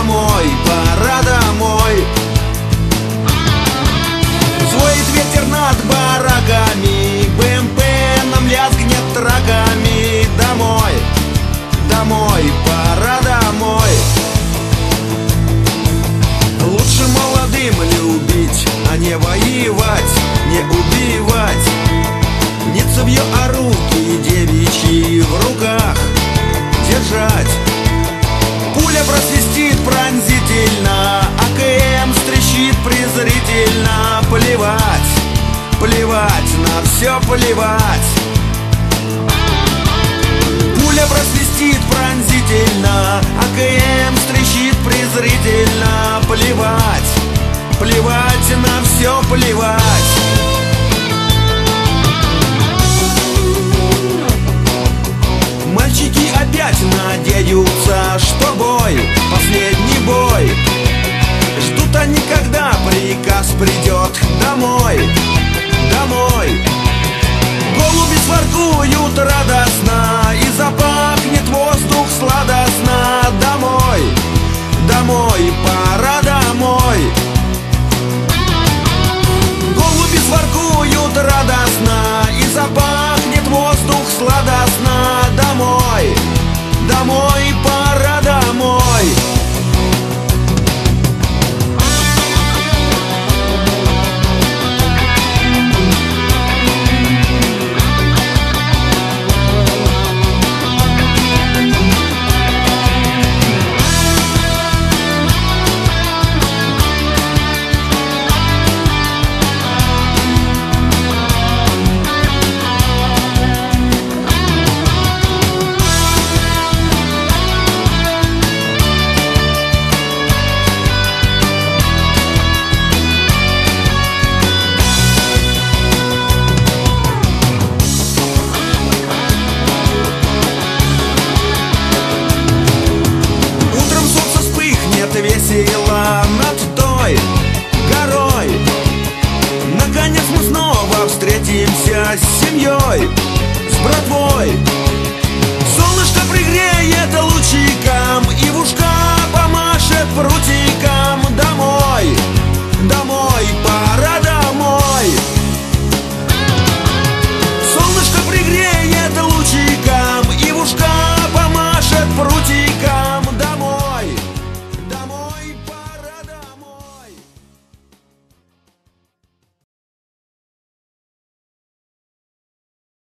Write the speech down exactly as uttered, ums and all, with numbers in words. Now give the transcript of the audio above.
домой, пора домой. Взвоет ветер над бараками, БМП нам лязгнет траками. Домой, домой, пора домой. Лучше молодым любить, а не воевать, не убивать. Не цевьё, а руки девичьи в руках держать. Пуля просвистит пронзительно, АКМ стрещит презрительно. Плевать, плевать, на все плевать. Пуля просвистит пронзительно, АКМ стрещит презрительно. Плевать, плевать, на все плевать.